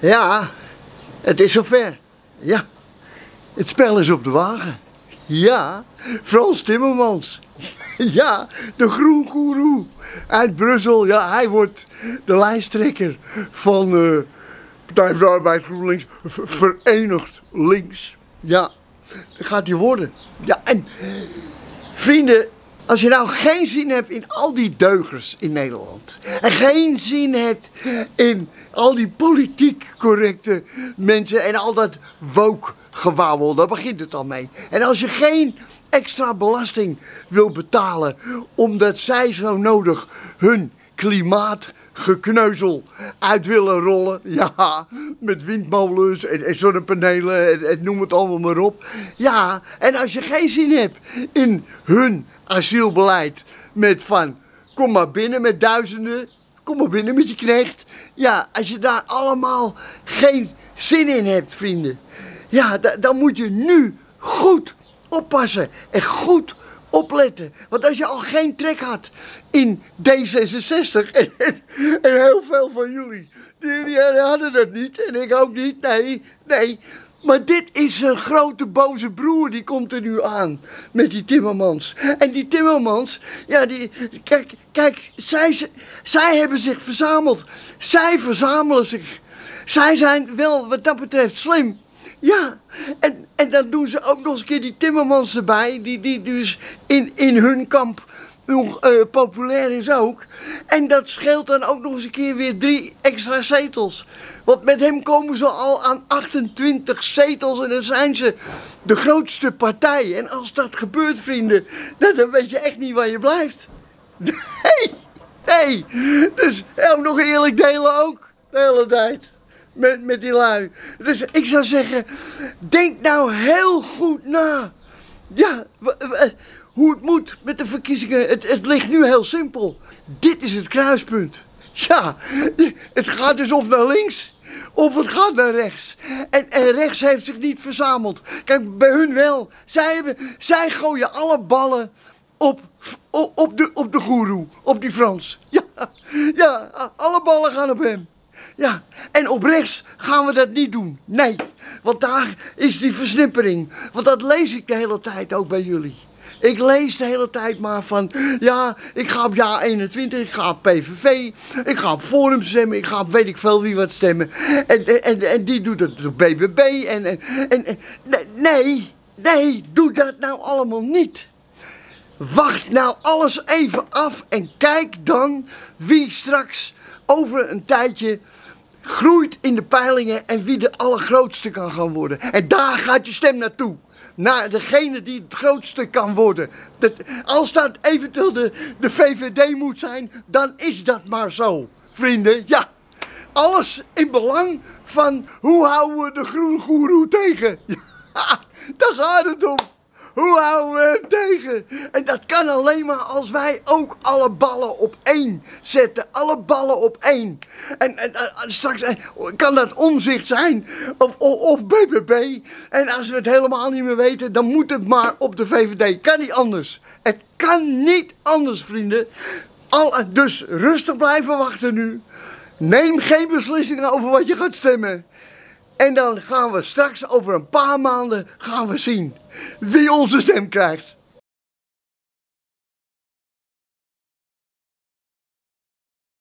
Ja, het is zover. Ja, het spel is op de wagen. Ja, Frans Timmermans. Ja, de groengoeroe uit Brussel. Ja, hij wordt de lijsttrekker van Partij voor de Arbeid GroenLinks. Verenigd Links. Ja, dat gaat hij worden. Ja, en vrienden, als je nou geen zin hebt in al die deugers in Nederland. En geen zin hebt in al die politiek correcte mensen en al dat woke gewauwel, daar begint het al mee. En als je geen extra belasting wil betalen omdat zij zo nodig hun klimaatgekneuzel uit willen rollen. Ja, met windmolens en zonnepanelen en noem het allemaal maar op. Ja, en als je geen zin hebt in hun asielbeleid met van kom maar binnen met duizenden, kom maar binnen met je knecht. Ja, als je daar allemaal geen zin in hebt, vrienden. Ja, dan moet je nu goed oppassen en goed opletten. Want als je al geen trek had in D66, en heel veel van jullie, die hadden dat niet en ik ook niet, nee. Maar dit is een grote boze broer, die komt er nu aan met die Timmermans. En die Timmermans, ja, kijk, zij hebben zich verzameld. Zij verzamelen zich. Zij zijn wel wat dat betreft slim. Ja, en dan doen ze ook nog eens een keer die Timmermans erbij, die dus in hun kamp nog populair is ook. En dat scheelt dan ook nog eens een keer weer 3 extra zetels. Want met hem komen ze al aan 28 zetels en dan zijn ze de grootste partij. En als dat gebeurt, vrienden, dan weet je echt niet waar je blijft. Nee. Dus ook nog eerlijk delen ook, de hele tijd. Met die lui. Dus ik zou zeggen, denk nou heel goed na. Ja, hoe het moet met de verkiezingen. Het ligt nu heel simpel. Dit is het kruispunt. Ja, het gaat dus of naar links of het gaat naar rechts. En rechts heeft zich niet verzameld. Kijk, bij hun wel. Zij gooien alle ballen op de goeroe, op die Frans. Ja, alle ballen gaan op hem. Ja, en op rechts gaan we dat niet doen. Nee, want daar is die versnippering. Want dat lees ik de hele tijd ook bij jullie. Ik lees de hele tijd maar van, ja, ik ga op Ja 21, ik ga op PVV, ik ga op Forum stemmen, ik ga op weet ik veel wie wat stemmen. En die doet het op BBB nee, doe dat nou allemaal niet. Wacht nou alles even af en kijk dan wie straks over een tijdje groeit in de peilingen en wie de allergrootste kan gaan worden. En daar gaat je stem naartoe. Naar degene die het grootste kan worden. Als dat eventueel de VVD moet zijn, dan is dat maar zo, vrienden. Ja, alles in belang van hoe houden we de groengoeroe tegen. Ja, daar gaat het om. Hoe houden we hem tegen? En dat kan alleen maar als wij ook alle ballen op één zetten. Alle ballen op één. En straks kan dat Omtzigt zijn of BBB. En als we het helemaal niet meer weten, dan moet het maar op de VVD. Kan niet anders. Het kan niet anders, vrienden. Dus rustig blijven wachten nu. Neem geen beslissingen over wat je gaat stemmen. En dan gaan we straks over een paar maanden gaan we zien wie onze stem krijgt.